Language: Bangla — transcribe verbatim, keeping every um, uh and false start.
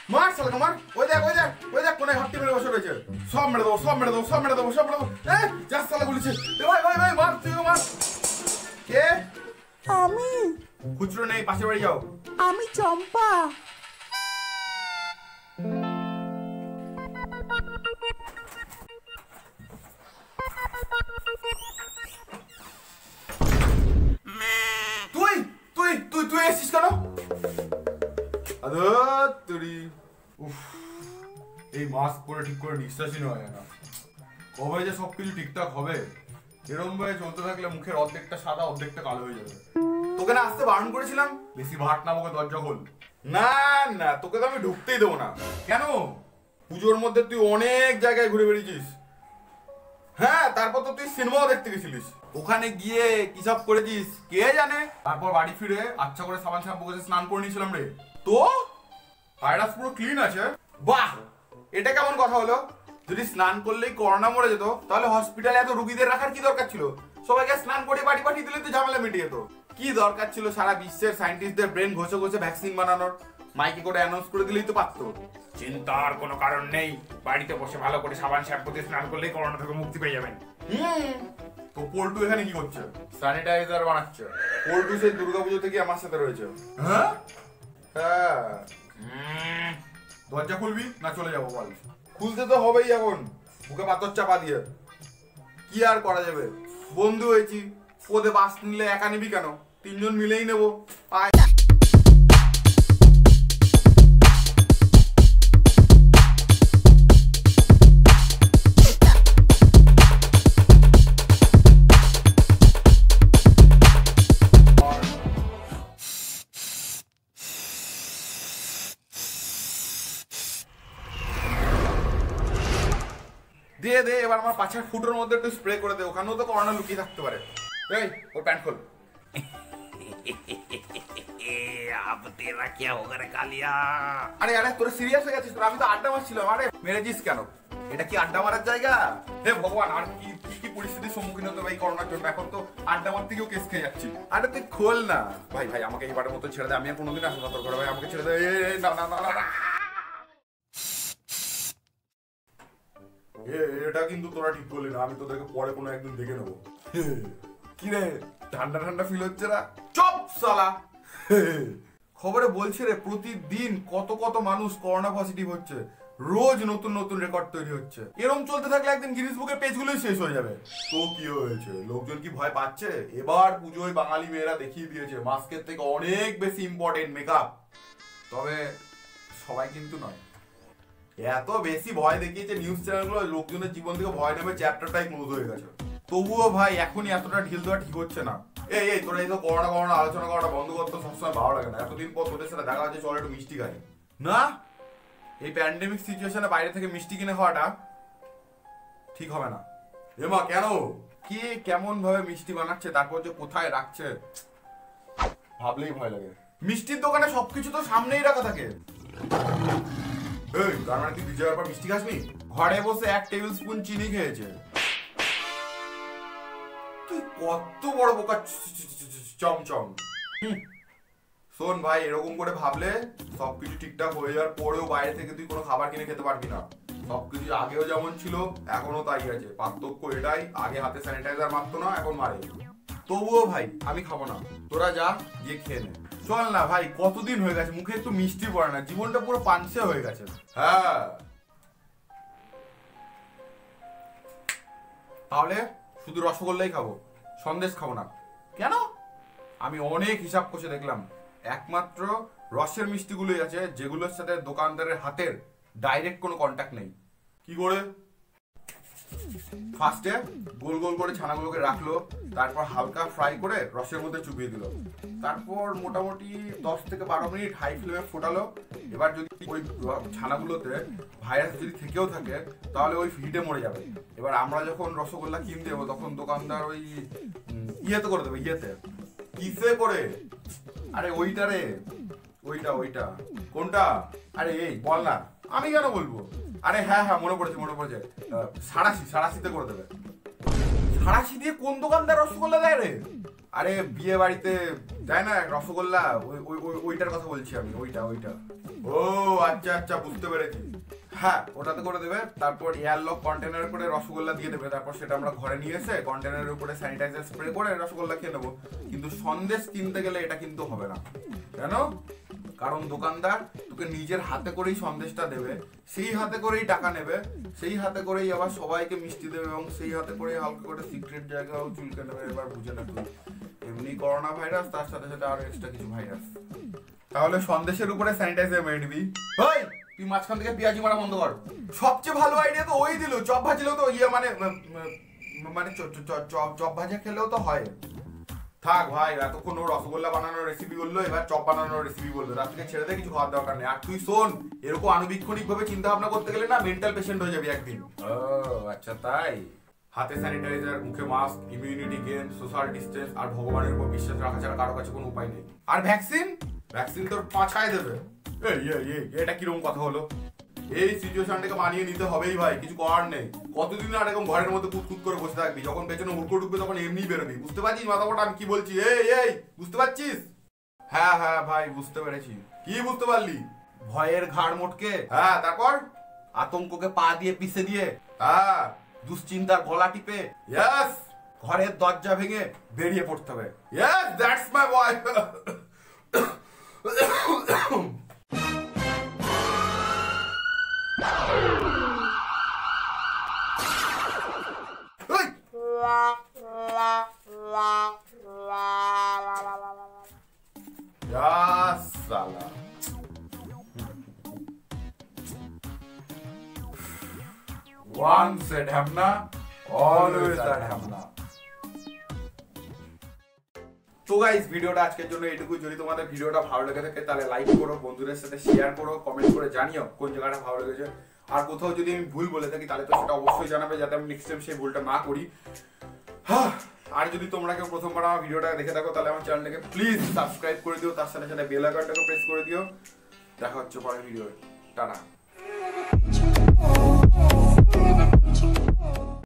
মার শালাকে মার। ওই দেখ ওই দেখ ওই দেখ কোনে হাতটি মেরে বসে রয়েছে। সব মেরে দেবো সব মেরে দেবো সব মেরে দেবো সব মেরে দেবো। এই যা শালা বলেছে। এ ভাই ভাই ভাই মার তুই মার। কে? আমি। খুচরো নেই, পাশে বাড়ি যাও। আমি চম্পা। তুই তুই তুই তুই এসেছিস কেন? আদো তুই উফ, এই মাস্ক পরে ঠিক করে নিঃশ্বাসই নেওয়া যায় না। কবে যে সবকিছু ঠিকঠাক হবে? এরকম ভাবে চলতে থাকলে মুখের অর্ধেকটা সাদা অর্ধেকটা কালো হয়ে যাবে। তোকে না আসতে বারণ করেছিলাম? বেশি ভাট না মুখে দরজা খোল। না না তোকে তো আমি ঢুকতেই দেবো না। কেন? পুজোর মধ্যে তুই অনেক জায়গায় ঘুরে বেরিয়েছিস। হ্যাঁ, তারপর তো তুই সিনেমাও দেখতে গেছিলিস। ওখানে গিয়ে কি সব করেছিস কে জানে। তারপর বাড়ি ফিরে আচ্ছা করে সাবান শ্যাম্পু করে স্নান করে নিয়েছিলাম রে। তো ভাইরাস পুরো ক্লিন আছে। বাহ, এটা কেমন কথা হলো? যদি স্নান করলেই করোনা মরে যেত তাহলে হসপিটালে এত রুগীদের রাখার কি দরকার ছিল? সবাইকে স্নান করে বাড়ি পাঠিয়ে দিলে তো ঝামেলা মিটিয়ে যেত। কি দরকার ছিল সারা বিশ্বের সায়েন্টিস্টদের ব্রেন ঘষে ঘষে ভ্যাকসিন বানানোর? মাইকে করে অ্যানাউন্স করে দিলেই তো পারতো। চিন্তার কোনো কারণ নেই, বাড়িতে বসে ভালো করে সাবান শ্যাম্পু দিয়ে স্নান করলেই করোনা থেকে মুক্তি পেয়ে যাবেন। হুম, তো পল্টু এখানে কি করছে? স্যানিটাইজার বানাচ্ছে। পল্টু সেই দুর্গাপুজো থেকে আমার সাথে রয়েছে। হ্যাঁ হ্যাঁ, দরজা খুলবি না চলে যাবো বল? খুলতে তো হবেই এখন, বুকে পাথর চাপা দিয়ে। কি আর করা যাবে, বন্ধু হয়েছি। পদে বাস নিলে একা নিবি কেন? তিনজন মিলেই নেবো। আয় দিয়ে দে এবার আমার পাঁচের ফুটোর মধ্যে একটু স্প্রে করে দে, ওখানেও তো করোনা লুকিয়ে থাকতে পারে। এই ওর প্যান্ট খোল। अब तेरा क्या होगा रे कालिया? আরে আরে তোরা সিরিয়াস হয়ে গেছিস? আমি তো আড্ডা মারছিলাম। আরে মেরেছিস কেন? এটা কি আড্ডা মারার জায়গা? হে ভগবান, আর কি কি কি পরিস্থিতির সম্মুখীন হতে হবে এই করোনার জন্য? এখন তো আড্ডা মারতে গিয়েও কেস খেয়ে যাচ্ছি। আরে তুই খোল না ভাই। ভাই আমাকে এইবারের মতো ছেড়ে দে, আমি আর কোনোদিন আসবো না তোর ঘরে। ভাই আমাকে ছেড়ে দে। না না না না, এটা কিন্তু তোরা ঠিক করলি না। আমি তোদেরকে পরে কোনো একদিন দেখে নেবো। কি রে, ঠান্ডা ঠান্ডা ফিল হচ্ছে না? চুপ শালা। খবরে বলছে রে প্রতিদিন কত কত মানুষ করোনা পজিটিভ হচ্ছে। রোজ নতুন নতুন রেকর্ড তৈরি হচ্ছে। এরকম চলতে থাকলে একদিন গিনিস বুকের পেজগুলোই শেষ হয়ে যাবে। তো কি হয়েছে, লোকজন কি ভয় পাচ্ছে? এবার পুজোয় বাঙালি মেয়েরা দেখিয়ে দিয়েছে মাস্কের থেকে অনেক বেশি ইম্পর্টেন্ট মেকআপ। তবে সবাই কিন্তু নয়। এত বেশি ভয় দেখিয়েছে নিউজ চ্যানেলগুলো, লোকজনের জীবন থেকে ভয় নেবে চ্যাপ্টারটাই ক্লোজ হয়ে গেছে। তবুও ভাই এখনই এতটা ঢিল দেওয়া ঠিক হচ্ছে না। এই এই তোরা এই তো করোনা করোনা আলোচনা করাটা বন্ধ করতে সবসময় ভালো লাগে না। এতদিন পর তোদের সাথে দেখা হচ্ছে, চল একটু মিষ্টি খাই না। এই প্যান্ডেমিক সিচুয়েশনে বাইরে থেকে মিষ্টি কিনে খাওয়াটা ঠিক হবে না। এমা কেন? কে কেমন ভাবে মিষ্টি বানাচ্ছে, তারপর যে কোথায় রাখছে ভাবলেই ভয় লাগে। মিষ্টির দোকানে সবকিছু তো সামনেই রাখা থাকে। এই তার মানে তুই বিজয়ের পর মিষ্টি খাসনি? ঘরে বসে এক টেবিল স্পুন চিনি খেয়েছে। তুই কত বড় বোকা চমচম। শোন ভাই, এরকম করে ভাবলে সবকিছু ঠিকঠাক হয়ে যাওয়ার পরেও বাইরে থেকে তুই কোনো খাবার কিনে খেতে পারবি না। সবকিছু আগেও যেমন ছিল এখনো তাই আছে। পার্থক্য এটাই, আগে হাতে স্যানিটাইজার মারতো না, এখন মারে। তবুও ভাই আমি খাবো না, তোরা যা গিয়ে খেয়ে নে। চল না ভাই, কতদিন হয়ে গেছে মুখে একটু মিষ্টি পড়ে না, জীবনটা পুরো পানসে হয়ে গেছে। হ্যাঁ, তাহলে শুধু রসগোল্লাই খাবো, সন্দেশ খাবো না। কেন? আমি অনেক হিসাব কষে দেখলাম একমাত্র রসের মিষ্টিগুলোই আছে যেগুলোর সাথে দোকানদারের হাতের ডাইরেক্ট কোনো কন্ট্যাক্ট নেই। কি করে? ফার্স্টে গোল গোল করে ছানাগুলোকে রাখলো, তারপর হালকা ফ্রাই করে রসের মধ্যে চুপিয়ে দিল, তারপর মোটামুটি দশ থেকে বারো মিনিট হাই ফ্লেমে ফোটালো। এবার যদি ওই ছানাগুলোতে ভাইরাস যদি থেকেও থাকে তাহলে ওই হিটে মরে যাবে। এবার আমরা যখন রসগোল্লা কিনতে দেবো তখন দোকানদার ওই ইয়েতে করে দেবে। ইয়েতে কিসে করে? আরে ওইটা রে, ওইটা ওইটা। কোনটা? আরে এই বল না। আমি কেন বলবো? আরে হ্যাঁ হ্যাঁ মনে পড়েছে মনে পড়েছে সাড়াশি সাড়াশিতে করে দেবে। সাড়াশি দিয়ে কোন দোকানদার রসগোল্লা দেয় রে? আরে বিয়ে বাড়িতে দেয় না রসগোল্লা, ওই ওইটার কথা বলছি আমি। ওইটা ওইটা ও আচ্ছা আচ্ছা বুঝতে পেরেছি। হ্যাঁ ওটাতে করে দেবে, তারপর এয়ারলক কন্টেনার করে রসগোল্লা দিয়ে দেবে, তারপর সেটা আমরা ঘরে নিয়ে এসে কন্টেনারের উপরে স্যানিটাইজার স্প্রে করে রসগোল্লা খেয়ে নেবো। কিন্তু সন্দেশ কিনতে গেলে এটা কিন্তু হবে না, কেন? কারণ দোকানদার তোকে নিজের হাতে করেই সন্দেশটা দেবে, সেই হাতে করেই টাকা নেবে, সেই হাতে করেই আবার সবাইকে মিষ্টি দেবে এবং সেই হাতে করেই হালকা করে সিক্রেট জায়গাও চুলকে নেবে। এবার বুঝে না তুই, এমনি করোনা ভাইরাস তার সাথে সাথে আরো এক্সট্রা কিছু ভাইরাস। তাহলে সন্দেশের উপরে স্যানিটাইজার মেরে নিবি। ওই তুই মাঝখান থেকে পেঁয়াজি মারা বন্ধ কর। সবচেয়ে ভালো আইডিয়া তো ওই দিল, চপ ভাজলেও তো ইয়ে মানে মানে চপ ভাজা খেলেও তো হয়। থাক ভাই, এতক্ষণ ও রসগোল্লা বানানোর রেসিপি বললো, এবার চপ বানানোর রেসিপি বললো। রাত থেকে ছেড়ে দিয়ে কিছু খাওয়ার দরকার নেই। আর তুই শোন, এরকম আনুবীক্ষণিক ভাবে চিন্তা ভাবনা করতে গেলে না মেন্টাল পেশেন্ট হয়ে যাবি একদিন। ও আচ্ছা তাই। হাতে স্যানিটাইজার, মুখে mask, immunity gain, social distance আর ভগবানের উপর বিশ্বাস রাখা ছাড়া কারো কাছে কোনো উপায় নেই। আর ভ্যাকসিন ভ্যাকসিন তোর পাছায় দেবে। এই এই এটা কিরকম কথা হলো? এই সিচুয়েশনটাকে মানিয়ে নিতে হবেই ভাই, কিছু করার নেই। কতদিন আর এরকম ঘরের মধ্যে কুতকুত করে বসে থাকবি? যখন পেছনে হুড়কো ঢুকবে তখন এমনি বেরোবি। বুঝতে পারছিস মাথাটা আমি কি বলছি? এই এই বুঝতে পারছিস? হ্যাঁ হ্যাঁ ভাই বুঝতে পেরেছি। কি বুঝতে পারলি? ভয়ের ঘাড় মোটকে, হ্যাঁ তারপর আতঙ্ককে পা দিয়ে পিষে দিয়ে, হ্যাঁ দুশ্চিন্তার গলা টিপে, ইয়েস ঘরের দরজা ভেঙে বেরিয়ে পড়তে হবে। Yes that's my boy. Once a Dhamna, always a Dhamna. তো গাইস ভিডিওটা আজকের জন্য এইটুকু। যদি তোমাদের ভিডিওটা ভালো লেগে থাকে তাহলে লাইক করো, বন্ধুদের সাথে শেয়ার করো, কমেন্ট করে জানিও কোন জায়গাটা ভালো লেগেছে। আর কোথাও যদি আমি ভুল বলে থাকি তাহলে তো সেটা অবশ্যই জানাবে, যাতে আমি নেক্সট টাইম সেই ভুলটা না করি। হ্যাঁ, আর যদি তোমরা কেউ প্রথমবার আমার ভিডিওটা দেখে থাকো তাহলে আমার চ্যানেলটাকে প্লিজ সাবস্ক্রাইব করে দিও, তার সাথে সাথে বেল আইকনটাকে প্রেস করে দিও। দেখা হচ্ছে পরের ভিডিও। টাটা।